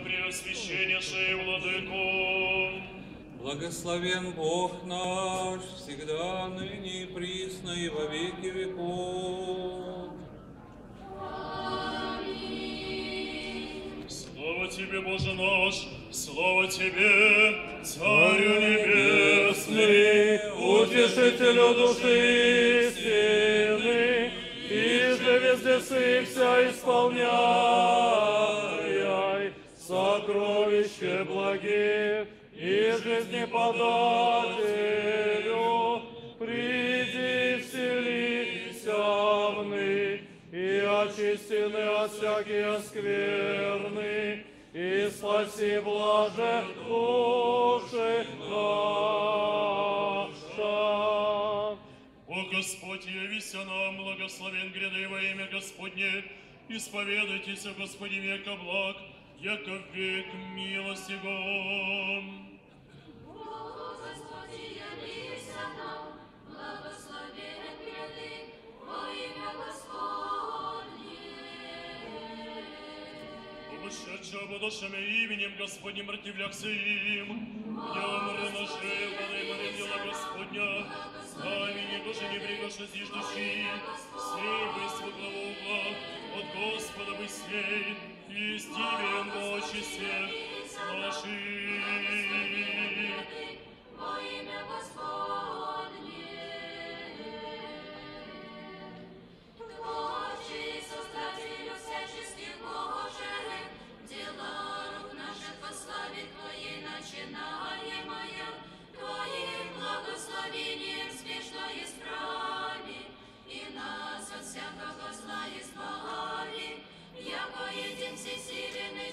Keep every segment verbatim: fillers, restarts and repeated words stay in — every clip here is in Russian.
преосвященнейший владыко. Благословен Бог наш, всегда, ныне и присно, и во веки веков. Аминь. Слава Тебе, Боже наш, слава Тебе, Царю Небесный, Утешителю души истины, и же везде сыпься исполняй сокровище благих и жизни подателю, приди вселися вны, и очистины от всякие скверны, и спаси блаже души наша. О Господь, явися нам, благословен гряды во имя Господне, исповедайтесь, о Господи, века благ, яко век милости Вам. Обошедшего подошами именем Господним противляхся им, я умру на животы, молим дела Господня, аминь, Боже, не пригоша зиждущий, сей бысть во главу угла, от Господа бы сей, и стивен в очи всех наших. Во имя Господне, Творчий, Создателю всяческих Боже, дела рук наших по славе Твоей начинаемая, Твоим благословением спешно исправи, и нас от всякого зла избави, яко един всесильный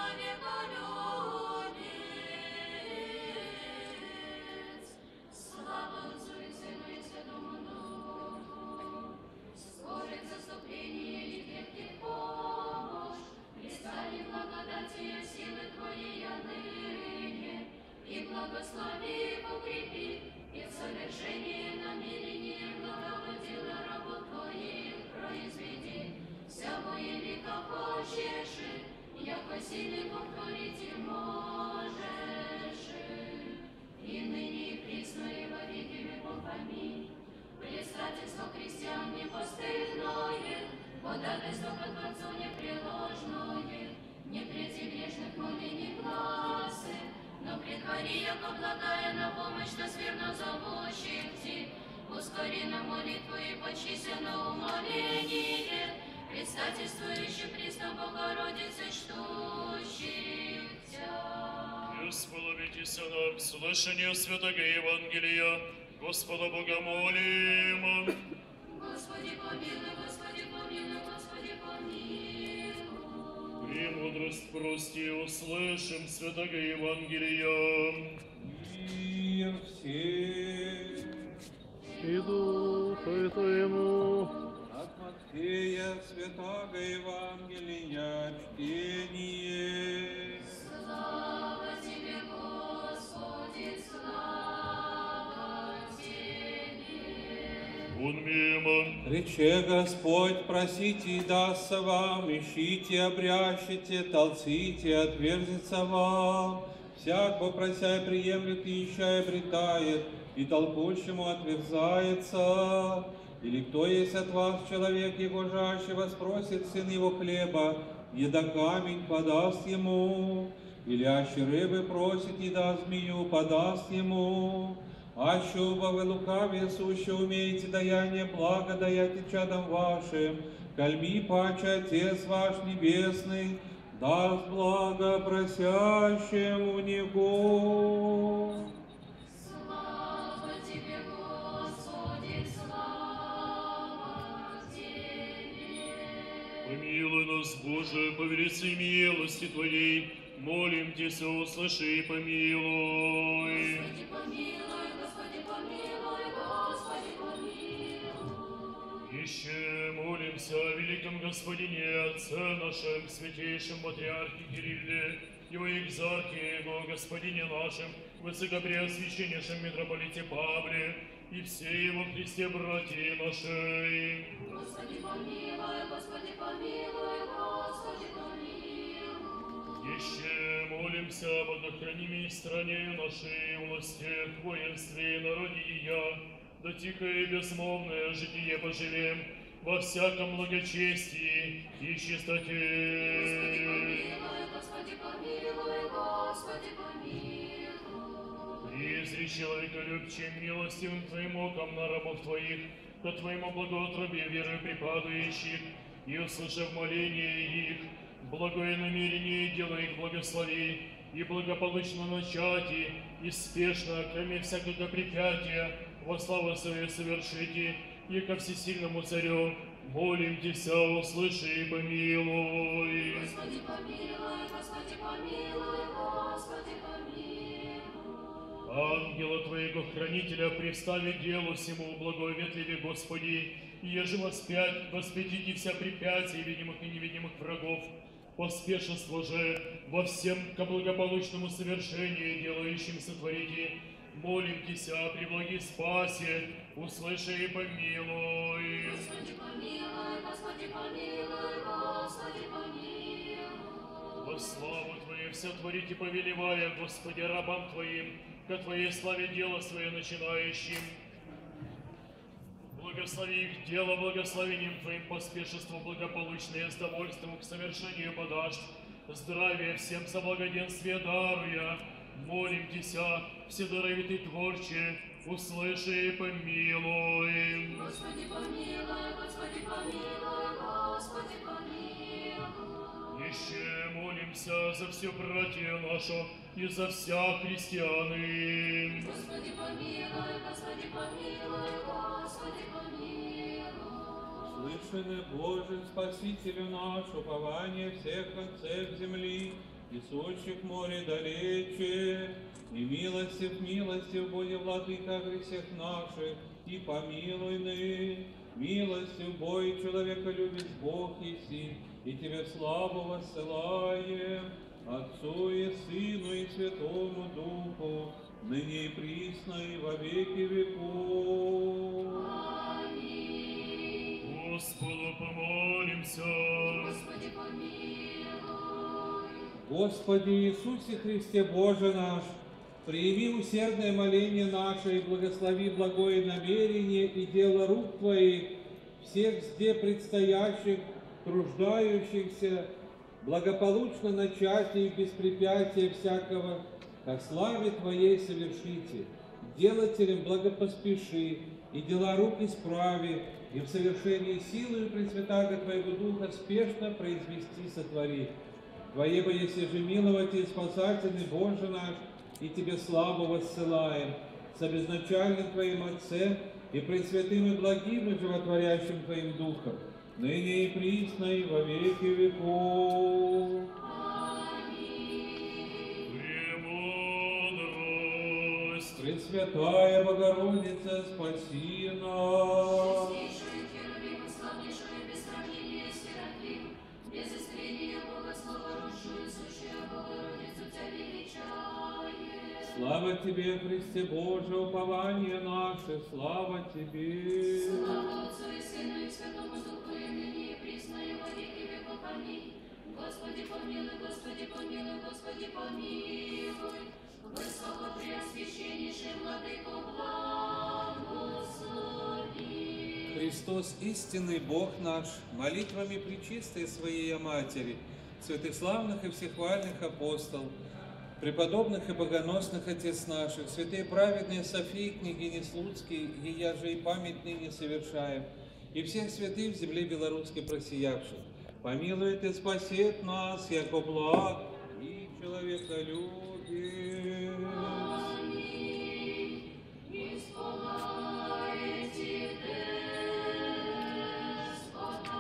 человеколюбец. Слава Отцу и Сыну и Святому Духу, скорых заступление и крепких помощь, пристали благодатью силы Твоей ныне, и благослови, укрепи, и в совершении намерения благого дела работ Твоих произведи, всего и века хочешь, яко сильный Бог творить и можешь, и ныне и присно и во веки веков. Аминь. Предстательство христиан непостыдное, ходатайство ко Творцу непреложное, не преди грешных молений гласы, но предвари, яко благая на помощь нас верно зовущих Ти, ускори на молитву и почися на умоление, предстательствующий присно Богородицы, ждущих Тя. Исполнитесь нам слышание святого Евангелия, Господа Бога молим. Господи помилуй, Господи помилуй, Господи помилуй. Премудрость прости, услышим святого Евангелия. Мир всем. И Духу Твоему. От Матфея святого Евангелия чтение. Слава Тебе, Господи, слава Тебе. Он мимо. Рече Господь, просите и дастся вам, ищите, обрящите, толците, отверзится вам. Всяк, попрося и приемлет, и ища, и обретает, и толкущему отверзается. Или кто есть от вас человек его жащего, спросит сын его хлеба, еда камень подаст ему. Или аще рыбы просит, и даст змею, подаст ему. Аще оба вы лукавие суще умеете даяние благо даяте чадам вашим, кальми паче Отец ваш Небесный даст благо просящему Него. Слава Тебе, Господи, слава Тебе. Помилуй нас, Боже, по велице милости Твоей, молим Тебя, услыши и помилуй. Господи, помилуй, Господи, помилуй, Господи, помилуй. Еще молимся о великом Господине, Отце нашем, святейшем Патриархе Кирилле, его экзархе, его Господине нашем, высокопреосвященнейшем митрополите Павле, и все его Христе братья наши. Господи, помилуй, Господи, помилуй, Господи, помилуй. Еще молимся об охранимой стране нашей, власти, воинстве, народе ее, да тихое и безмолвное житие поживем во всяком благочестии и чистоте. Господи, помилуй, Господи, помилуй. Изри человеколюбчим, милостивым Твоим оком на рабов Твоих, ко Твоему благоутробию веры припадающих, и, услышав моление их, благое намерение дела их благослови, и благополучно начати, и спешно, кроме всякого препятия, во славу Свою совершите, и ко всесильному Царю молим Тебя, услыши и помилуй. Господи, помилуй, Господи, помилуй, Господи, помилуй. Ангела Твоего хранителя пристави делу всему благоветливе Господи, еже воспять, воспятите вся препятия видимых и невидимых врагов, поспешество же во всем ко благополучному совершению делающим сотворите, молим Тебя, преблаги спасе, услыши и помилуй. Господи, помилуй, Господи, помилуй, Господи, помилуй. Во славу Твою все творите, повелевая, Господи, рабам Твоим, ко Твоей славе дело свое начинающим. Благослови их дело благословением Твоим, поспешество благополучное, с довольством к совершению подашь, здравие всем со благоденствие даруя. Молим Тебя, вседоровитый Творче, услыши и помилуй. Господи, помилуй, Господи, помилуй, Господи, помилуй. Еще молимся за все братья наши и за вся христианы. Господи, помилуй, Господи, помилуй, Господи, помилуй. Слышаны, Боже, Спасителю наш, упование всех концев земли, и сущих море далече, и милостив, милостив, Боги, Владыка грехов наших, и помилуй ны, милостив, бой, человека любит Бог еси, и Тебе славу воссылаем, Отцу и Сыну и Святому Духу, ныне и присно и во веки веков. Аминь. Господу помолимся. Господи, помилуй. Господи Иисусе Христе Боже наш, прими усердное моление наше и благослови благое намерение и дело рук Твоих, всех зде предстоящих, труждающихся, благополучно начать и без препятия всякого, ко славе Твоей совершите, делателям благопоспеши, и дела рук исправи, и в совершении силы Пресвятаго Твоего Духа спешно произвести сотвори. Твое бы если же миловать и спасательный Боже наш, и Тебе славу воссылаем, с обезначальным Твоим Отцем и пресвятым и благим и животворящим Твоим Духом, ныне и присно и во веки веков. Премудрость. Пресвятая Богородица, спаси нас. Чистейшую Херувим, славнейшую без сравнения Серафим, без искрения Бога слова рушую, сущую Богородицу Тебя величает. Слава Тебе, Христе Боже, упование наше, слава Тебе. Слава Отцу и Сыну и Святому Духу, и ныне и присно и во веки веков. Аминь. Господи, помилуй, Господи, помилуй, Господи, помилуй. Высокопреосвященнейший Владыко, благослови. Христос, истинный Бог наш, молитвами пречистой Своей Матери, святых славных и всехвальных апостолов, преподобных и богоносных отец наших, святые праведные Софии, княгини Слуцкие, ея же и память ныне совершаем, и всех святых в земле белорусской просиявших, помилует и спасет нас, яко благ и человеколюбие. Аминь. Исполняйте Господа.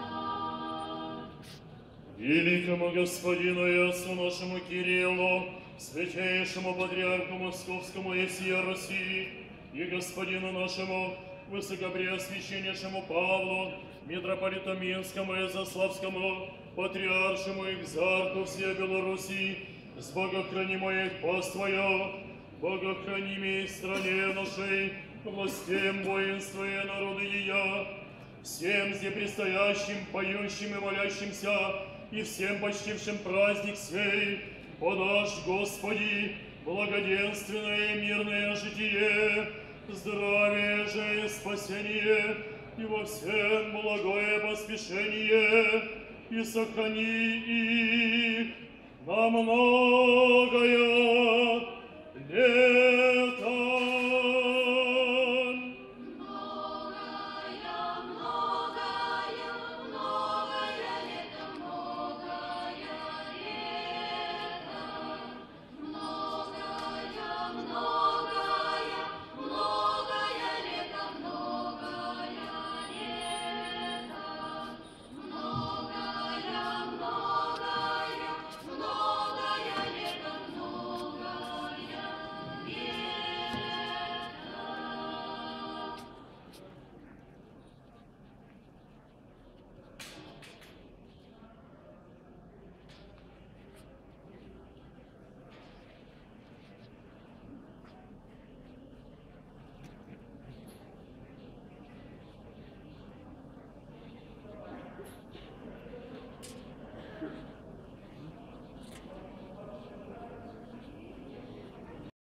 Великому Господину и Отцу нашему Кириллу, святейшему Патриарху Московскому и всей России, и Господину нашему Высокопреосвященнейшему Павлу, митрополиту Минскому и Заславскому, Патриаршему и Экзарху всей Белоруссии, с богохранимой пост Твое, богохранимой стране нашей, властям воинства и народа ее, всем здесь предстоящим, поющим и молящимся, и всем почтившим праздник сей, подашь, Господи, благоденственное и мирное житие, здравие же и спасение, и во всем благое поспешение, и сохрани их на многое